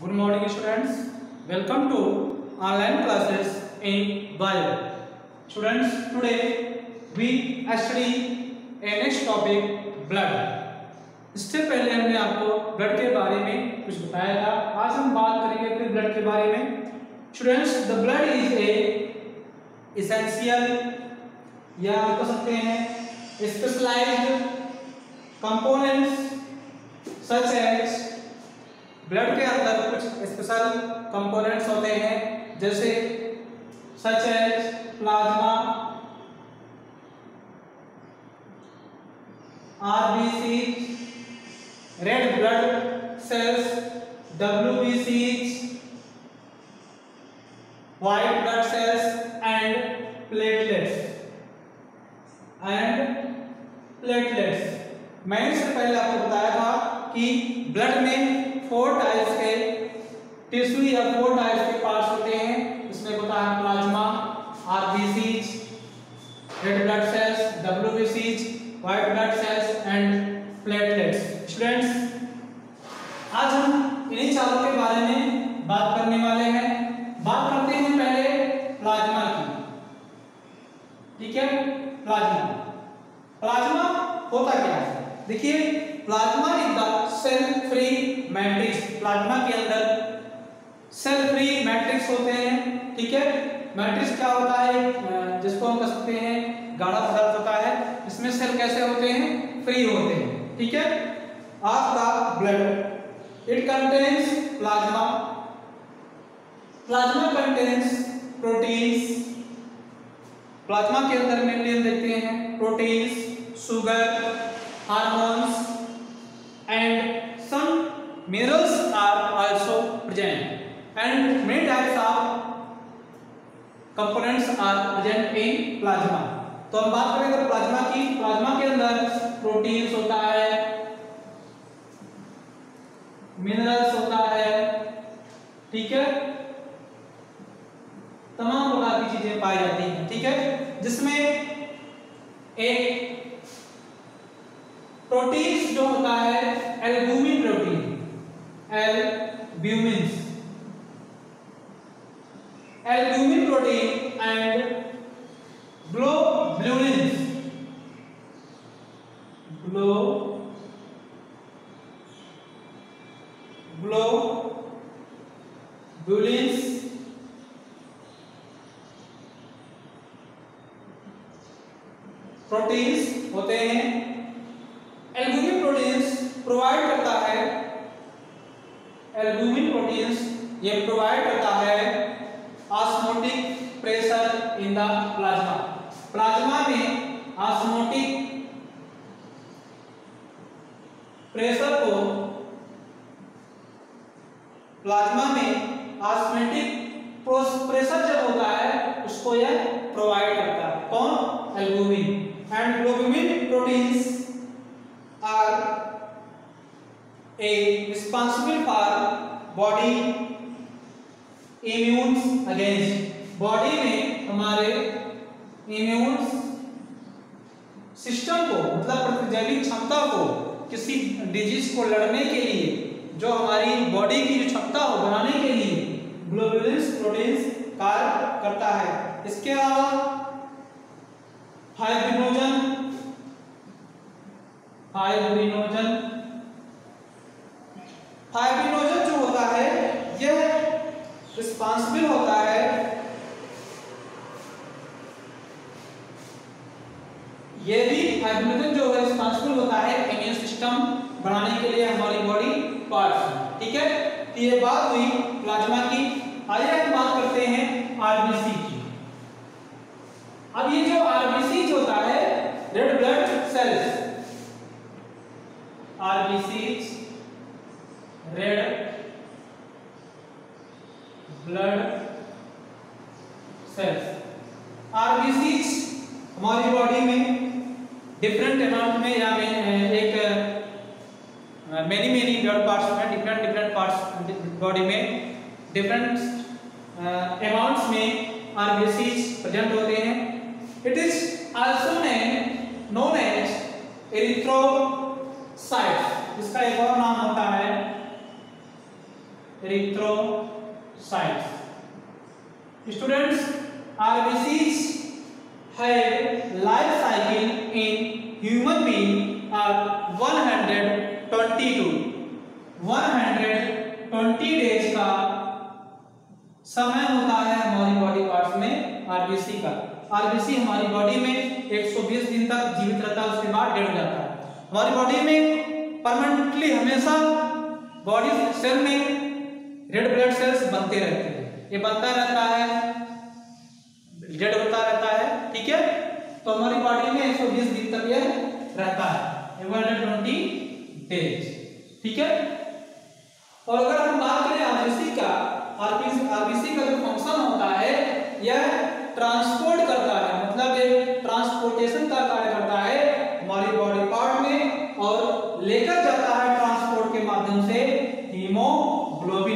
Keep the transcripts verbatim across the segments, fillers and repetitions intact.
Good morning students. Welcome to online classes in bio. Students, today we study a next topic blood. इससे पहले हमने आपको blood के बारे में कुछ बताया था। आज हम बात करेंगे फिर ब्लड के बारे में। Students, the blood is a essential या आप कह सकते हैं specialized components such as blood के अंदर कुछ स्पेशल कंपोनेंट्स होते हैं जैसे such as plasma, RBC, red blood cells, WBC, white blood cells and platelets and platelets. मैंने इससे पहले आपको बताया था कि ब्लड में फोर टाइप्स के टिश्यू या फोर टाइप्स के पार्ट्स होते हैं। इसमें होता है plasma, RBC, red blood cells, WBC, white blood cells and platelets. Students, आज हम इन्हीं चारों के बारे में बात करने वाले हैं। बात करते हैं पहले प्लाज्मा की। ठीक है, प्लाज्मा प्लाज्मा होता क्या है? देखिए, plasma is the cell free matrix. Plasma के अंदर सेल फ्री मैट्रिक्स होते हैं। ठीक है, मैट्रिक्स क्या होता है? जिसको हम कह सकते हैं गाढ़ा पदार्थ होता है। इसमें सेल कैसे होते हैं? फ्री होते हैं। ठीक है, of the blood it contains plasma. Plasma contains proteins. Plasma के अंदर मेनली हम देखते हैं proteins, sugar, hormones and some minerals are also present and many types of components are present in plasma। तो हम बात करें अगर प्लाज्मा की, प्लाज्मा के अंदर प्रोटीन्स होता है, मिनरल्स होता है, ठीक है, तमाम प्रकार की चीजें पाई जाती हैं। ठीक है, जिसमें एक प्रोटीन्स जो होता है albumin protein, albumin albumin protein and globulins glo globulins proteins होते हैं। एल्ब्यूमिन प्रोटीन्स प्रोवाइड करता है एल्ब्यूमिन प्रोटीन्स ये प्रोवाइड करता है osmotic pressure in the plasma. Plasma में ऑस्मोटिक प्रेशर को प्लाज्मा में ऑस्मोटिक प्रेशर जब होता है उसको यह प्रोवाइड करता है। कौन? Albumin. And globulin proteins are a responsible for body immune against। Body में हमारे इम्यून सिस्टम को मतलब प्रतिजैविक क्षमता को किसी डिजीज को लड़ने के लिए जो हमारी बॉडी की जो क्षमता हो बनाने के लिए ग्लोब्युलिन्स प्रोटीन्स कार्य करता है। इसके अलावा फाइब्रिनोजन फाइब्रिनोजन फाइब्रिनोजन जो होता है यह रिस्पांसिबल होता है यह भी फाइब्रिनोजन जो है रिस्पांसिबल होता है इम्यून सिस्टम बनाने के लिए हमारी बॉडी पार्ट्स। ठीक है, तो ये बात हुई प्लाज्मा की। आइए हम बात करते हैं आरबीसी की। अब ये जो आरबीसी होता है red blood cells, RBC red blood cells. RBC हमारी बॉडी में डिफरेंट अमाउंट में या में एक मेनी मेनी ब्लड पार्ट्स में डिफरेंट डिफरेंट पार्ट्स बॉडी में डिफरेंट अमाउंट्स में आरबीसी प्रेजेंट होते हैं। It is also known as erythrocytes. इसका एक और नाम होता है erythrocytes. Students, R B Cs have life cycle in human being are one hundred twenty-two days का समय होता है हमारी बॉडी पार्ट्स में आरबीसी का। आरबीसी हमारी बॉडी में एक सौ बीस दिन तक जीवित रहता है, उसके बाद डेड हो जाता है। हमारी बॉडी में परमानेंटली हमेशा बॉडी सेल में रेड ब्लड सेल्स बनते रहते हैं, ये बनता रहता है, डेड होता रहता है, ठीक है। तो हमारी बॉडी में एक सौ बीस दिन तक ये रहता है, एक सौ बीस डेज, ठीक है। और अगर हम बात करें आरबीसी का, आरबीसी आरबीसी का जो फंक्शन होता है यह ट्रांसपोर्ट करता है, मतलब ये ट्रांसपोर्टेशन का कार्य करता है हमारी बॉडी पार्ट में और लेकर जाता है ट्रांसपोर्ट के माध्यम से हीमोग्लोबिन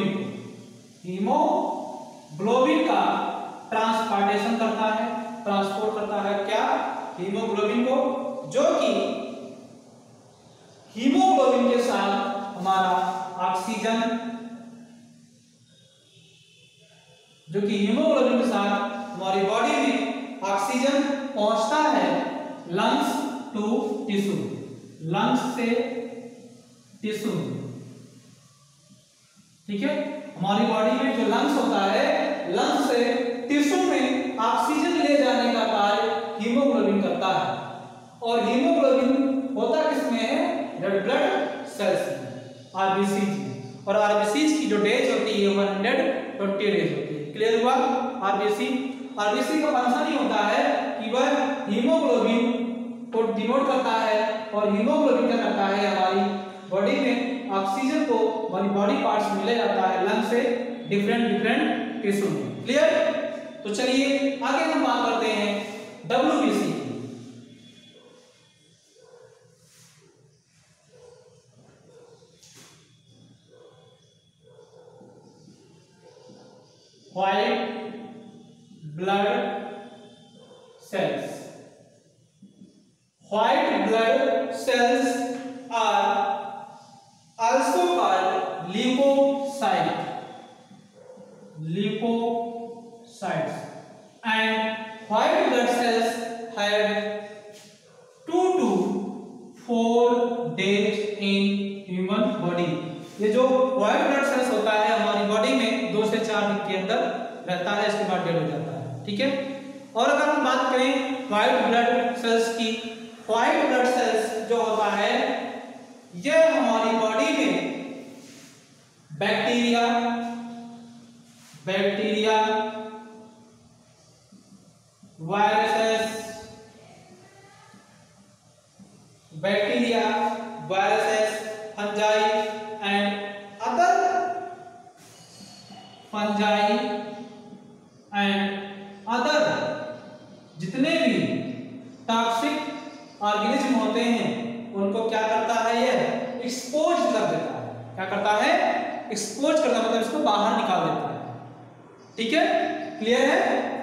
हीमोग्लोबिन का ट्रांसपोर्टेशन करता है, ट्रांसपोर्ट करता है क्या, हीमोग्लोबिन को, जो कि हीमोग्लोबिन के साथ हमारा ऑक्सीजन, जो कि हीमोग्लोबिन के साथ हमारी बॉडी में ऑक्सीजन पहुंचता है लंग्स टू टिश्यू, लंग्स से टिश्यू, ठीक है। हमारी बॉडी में जो लंग्स होता है, लंग्स से टिश्यू में ऑक्सीजन ले जाने का कार्य हीमोग्लोबिन करता है। और हीमोग्लोबिन होता किसमें है, रेड ब्लड सेल्स में, आरबीसी में। और आरबीसी की जो डेज होती है एक सौ बीस डेज होती है। क्लियर हुआ? आरबीसी आरबीसी का फंक्शन ही होता है कि वह हीमोग्लोबिन को डिनोट करता है और हीमोग्लोबिन क्या करता है, हमारी बॉडी में ऑक्सीजन को हमारी बॉडी पार्ट्स में ले जाता है लंग से डिफरेंट डिफरेंट टिश्यू में। क्लियर? तो चलिए आगे हम बात करते हैं WBC. White blood cells. White blood cells are also called leukocyte, leukocytes, and white blood cells have two to four days in human body। ये जो व्हाइट ब्लड सेल्स होता है हमारी बॉडी में दो से चार दिन के अंदर रहता है, इसके बाद डेड हो जाता है, ठीक है। और अगर हम बात करें व्हाइट ब्लड सेल्स की, व्हाइट ब्लड सेल्स जो होता है यह हमारी बॉडी में bacteria bacteria viruses bacteria viruses fungi and other fungi and other जितने भी टॉक्सिक ऑर्गेनिज्म होते हैं उनको क्या करता है, ये एक्सपोज कर देता है। क्या करता है? एक्सपोज करता, मतलब इसको बाहर निकाल देता है, ठीक है। क्लियर है?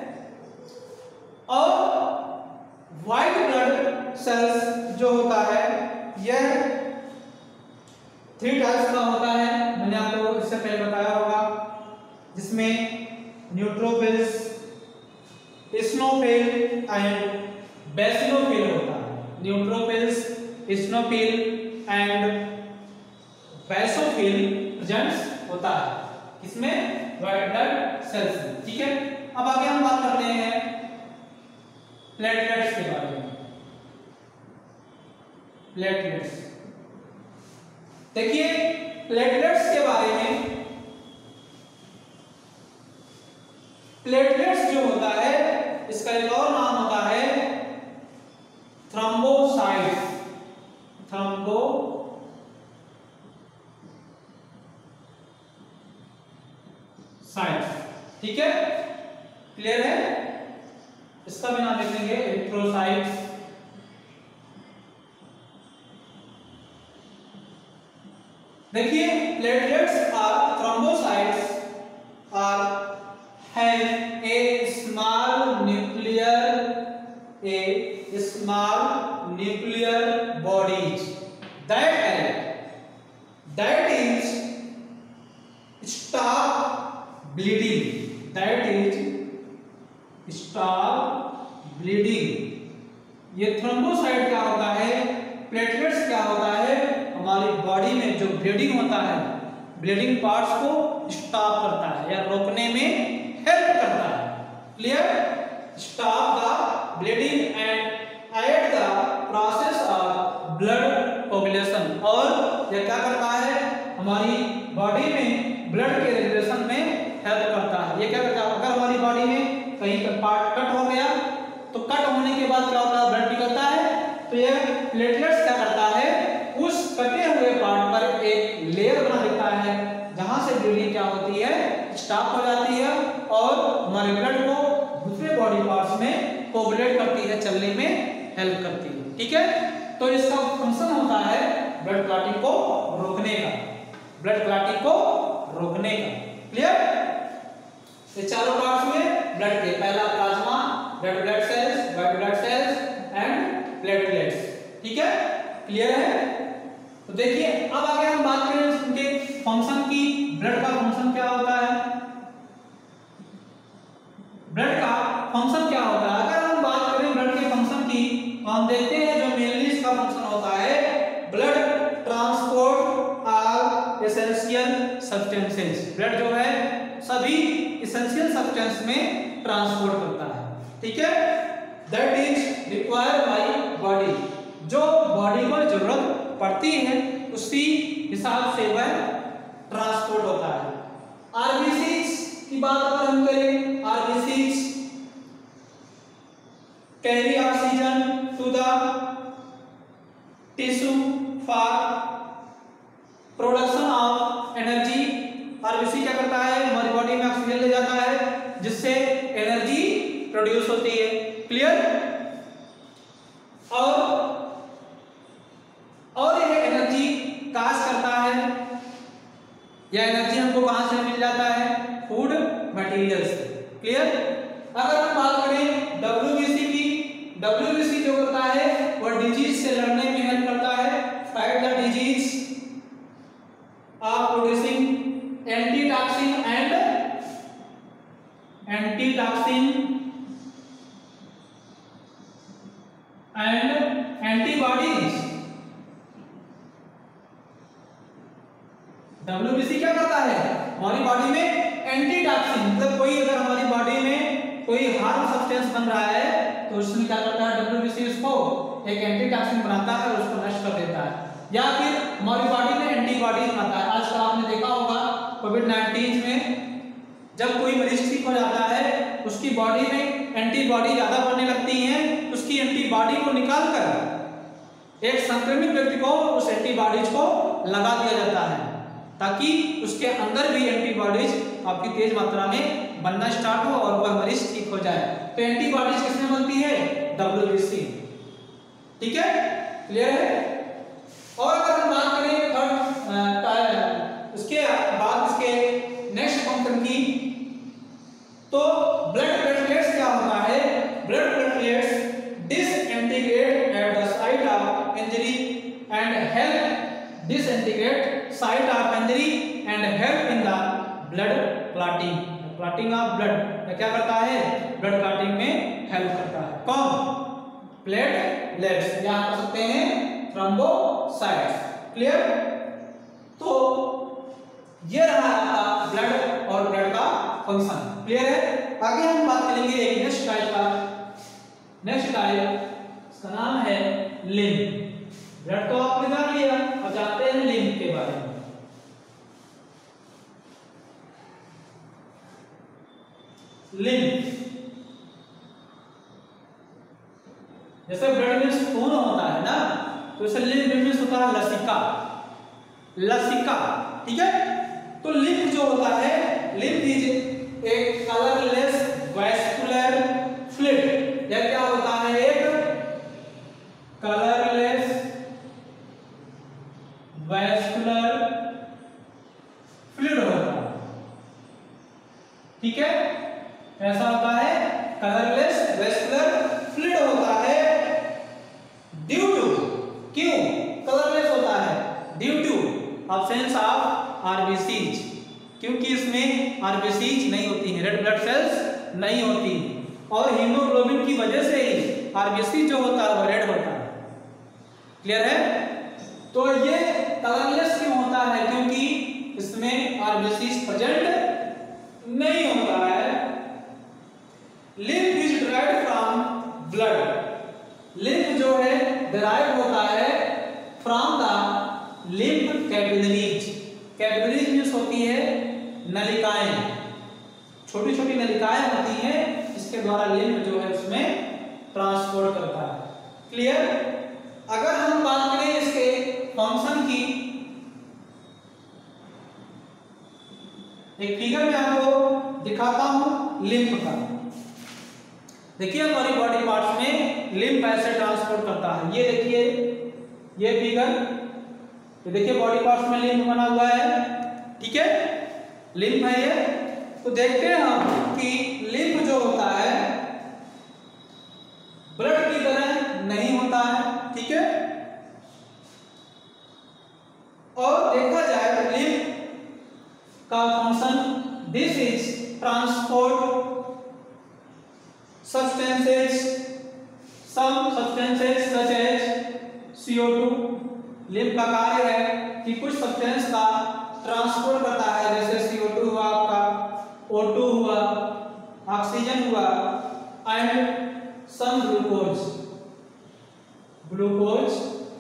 और व्हाइट ब्लड सेल्स जो होता है यह थ्री टाइप्स का होता है, मैंने आपको इससे पहले बताया होगा, जिसमें न्यूट्रोफिल्स, इस्नोफिल एंड बेसिलोफिल होता है। Neutrophils, eosinophil and basophil presents होता है इसमें व्हाइट ब्लड सेल्स, ठीक है। अब आगे हम बात करते हैं प्लेटलेट्स के बारे में। प्लेटलेट्स, देखिए प्लेटलेट्स के बारे में, प्लेटलेट्स जो होता है इसका एक और नाम होता है थ्रोम्बोसाइट्स, थ्रोम्बो साइट्स, ठीक है। क्लियर है? इसका भी नाम लिखेंगे एरिथ्रोसाइट्स। देखिए platelets are thrombocytes are have a small nuclear a small nuclear bodies that that is start bleeding, that is stop bleeding। ये थ्रोम्बोसाइट क्या होता है, प्लेटलेट्स क्या होता है, हमारी बॉडी में जो ब्लीडिंग होता है, ब्लीडिंग पार्ट्स को स्टॉप करता है या रोकने में हेल्प करता है। Clear? Stop the bleeding and aid the process of blood coagulation. और यह क्या करता है, हमारी बॉडी में ब्लड के रेगुलेशन में हेल्प करता है। ये क्या करता है, अगर हमारी बॉडी में कहीं का पार्ट कट हो गया तो कट होने के बाद क्या होता है, ब्लड निकलता है, तो यह प्लेटलेट्स क्या करता है, उस कटे हुए पार्ट पर एक लेयर बना देता है जहां से ब्लीडिंग क्या होती है, स्टॉप हो जाती है और हमारे ब्लड को दूसरे बॉडी पार्ट्स में कोगुलेट करती है, चलने में हेल्प करती है। ठीक है, तो इसका फंक्शन होता है ब्लड क्लॉटिंग को रोकने का, ब्लड क्लॉटिंग को रोकने का। क्लियर? ये चारों पार्ट्स हुए ब्लड के, पहला plasma, red blood cells, white blood cells and platelets. ठीक है, क्लियर है? तो देखिए अब आगे हम बात करें उनके फंक्शन की। ब्लड का फंक्शन क्या होता है, ब्लड का फंक्शन क्या होता है? अगर हम बात करें ब्लड के फंक्शन की तो हम देखते हैं जो मेनली इसका फंक्शन होता है, blood transport of essential substances. Blood जो है सभी एसेंशियल सब्सटेंस में ट्रांसपोर्ट करता है। ठीक है, that is required by body, जो बॉडी को जरूरत पड़ती है उसी हिसाब से वह ट्रांसपोर्ट होता है। आरबीसीज की बात अगर हम करें, RBCs carry oxygen to the tissue for production of energy. RBC क्या करता है, हमारी बॉडी में ऑक्सीजन ले जाता है जिससे एनर्जी प्रोड्यूस होती है। क्लियर? और और यह एनर्जी काज करता है, यह एनर्जी हमको कहां से मिल जाता है, फूड मटेरियल से। क्लियर? अगर हम बात करें डब्ल्यूबीसी की, डब्ल्यूबीसी जो करता है वह डिजीज से लड़ने में हेल्प करता है, fight the disease of producing antitoxin and antitoxin and antibodies. WBC क्या करता है, हमारी बॉडी में एंटीटॉक्सिन, मतलब कोई अगर हमारी बॉडी में कोई हार्म सब्सटेंस बन रहा है तो उसमें क्या करता है, डब्ल्यूबीसी उसको एक एंटीटॉक्सिन बनाता है और उसको नष्ट कर देता है। या फिर हमारी बॉडी में एंटीबॉडीज बनाता है। आजकल आपने देखा होगा कोविड नाइनटीन में जब कोई मरीज ठीक हो जाता है उसकी बॉडी में एंटीबॉडी ज्यादा बनने लगती हैं, उसकी एंटीबॉडी को निकालकर एक संक्रमित व्यक्ति को उस एंटीबॉडीज को लगा दिया जाता है ताकि उसके अंदर भी एंटीबॉडीज आपकी तेज मात्रा में बनना स्टार्ट हो और वह मरीज ठीक हो जाए। तो एंटीबॉडीज किसमें बनती है, डब्ल्यूबीसी। ठीक है, क्लियर है? और अगर हम बात करें थर्ड उसके बाद इसके नेक्स्ट फंक्शन की, तो ब्लड प्लेटलेट्स क्या होता है, blood platelets disintegrate at the site of injury and help disintegrate site of injury and help in the blood clotting, clotting of blood. क्या करता है, ब्लड क्लॉटिंग में हेल्प करता है। कौन, प्लेटलेट्स, या कह सकते हैं थ्रोम्बोसाइट्स। क्लियर? तो ये रहा आपका ब्लड और ब्लड का फंक्शन। क्लियर है? आगे हम बात करेंगे एक नेक्स्ट टाइप का, नेक्स्ट टाइप इसका नाम है लिम्फ। ब्लड तो आपने जान लिया, अब जानते हैं लिम्फ के बारे में। लिम्फ जैसे ब्लड में खून होता है ना, तो इसे लिम्फ में होता है लसिका, लसिका। ठीक है, तो लिम्फ जो होता है, लिम्फ इज एक कलरलेस वैस्कुलर फ्लूइड। यह क्या होता है, एक कलरलेस वैस्कुलर फ्लूइड होता है। ठीक है, ऐसा होता है, कलरलेस वैस्कुलर फ्लूइड होता है ड्यू टू, क्यों कलरलेस होता है, due to absence of RBCs. क्योंकि इसमें आरबीसीज नहीं होती हैं, रेड ब्लड सेल्स नहीं होती, और हीमोग्लोबिन की वजह से ही आरबीसी जो होता है वो रेड होता है। क्लियर है? तो ये कलरलेस क्यों होता है? क्योंकि इसमें आरबीसीज प्रेजेंट नहीं होता है। Lymph is derived from blood. Lymph जो है डिराइव होता है from the lymph capillaries. Capillaries means होती है नलिकाएं, छोटी छोटी नलिकाएं होती हैं, इसके द्वारा लिम्फ जो है उसमें ट्रांसपोर्ट करता है। क्लियर? अगर हम बात करें इसके फंक्शन की, एक फिगर में आपको दिखाता हूं लिम्फ का। देखिए हमारी बॉडी पार्ट्स में लिम्फ ऐसे ट्रांसपोर्ट करता है। ये देखिए ये फिगर, ये देखिए बॉडी पार्ट्स में लिम्फ बना हुआ है, ठीक है, लिम्फ है ये। तो देखते हैं हम कि लिम्फ जो होता है ब्लड की तरह नहीं होता है, ठीक है। और देखा जाए तो लिम्फ का function, this is transport substances, some substances such as C O two. Lymph का कार्य है कि कुछ सब्सटेंस का ट्रांसपोर्ट करता है, जैसे C O टू हुआ, आपका O टू हुआ, ऑक्सीजन हुआ, and some glucose, glucose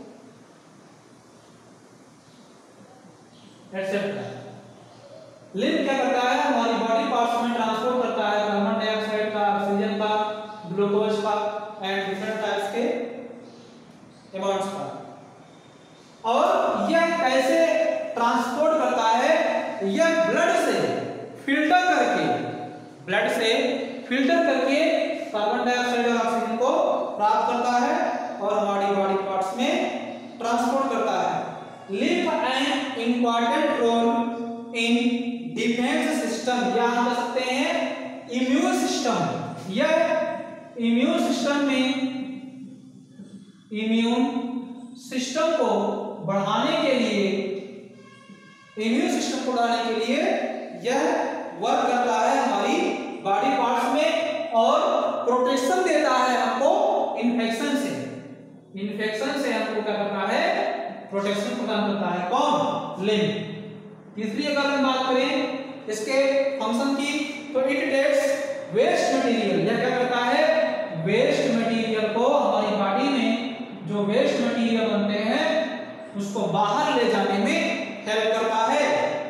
et cetera. Lymph क्या करता है? हमारी बॉडी पार्ट्स में ट्रांसपोर्ट करता है कार्बन डाइऑक्साइड का, ऑक्सीजन का, ग्लूकोज का एंड डिफरेंट टाइप्स के अमाउंट्स का। और यह कैसे ट्रांसपोर्ट करता है? यह ब्लड से फिल्टर करके, ब्लड से फिल्टर करके कार्बन डाइऑक्साइड और ऑक्सीजन को प्राप्त करता है और हमारी बॉडी पार्ट्स में ट्रांसपोर्ट करता है। Lymph an important role in defence system, या हम कह सकते हैं इम्यून सिस्टम। यह इम्यून सिस्टम में, इम्यून सिस्टम को बढ़ाने के लिए, इम्यून सिस्टम को बढ़ाने के लिए यह वर्क करता है हमारी बॉडी पार्ट्स में, और प्रोटेक्शन देता है हमको इन्फेक्शन से। इन्फेक्शन से हमको क्या करता है? प्रोटेक्शन प्रदान करता है। कौन? लिम्फ। तीसरी अगर हम बात करें इसके फंक्शन की, तो इट टेक्स वेस्ट मटेरियल। यह क्या करता है? वेस्ट मटेरियल को, हमारी बॉडी में जो वेस्ट मटेरियल बनते हैं उसको बाहर ले जाने में हेल्प करता है,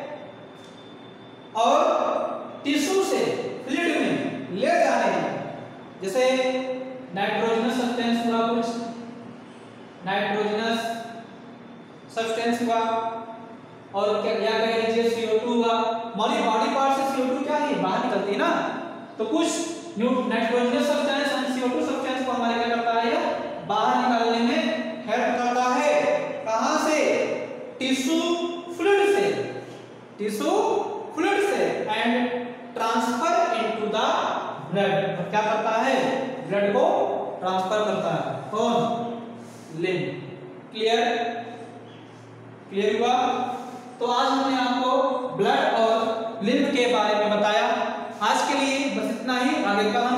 और टिश्यू से फ्लूइड में ले जाने में, जैसे नाइट्रोजनस सब्सटेंस हुआ, कुछ नाइट्रोजनस सब्सटेंस हुआ, और क्या क्या कह लीजिए C O टू हुआ। हमारी बॉडी पार्ट से C O टू क्या है? बाहर निकलती है ना, तो कुछ नाइट्रोजनस सब्सटेंस और C O टू सब्सटेंस को हमारे क्या करता है? बाहर निकालने में हेल्प करता है। कहां से? टिश्यू फ्लूइड से, टिश्यू फ्लूइड से, and transfer into the blood. क्या करता है? ब्लड को ट्रांसफर करता है। कौन? लिम्फ। क्लियर? क्लियर हुआ? तो आज हमने आपको ब्लड और लिम्फ के बारे में बताया। आज के लिए बस इतना ही, आगे का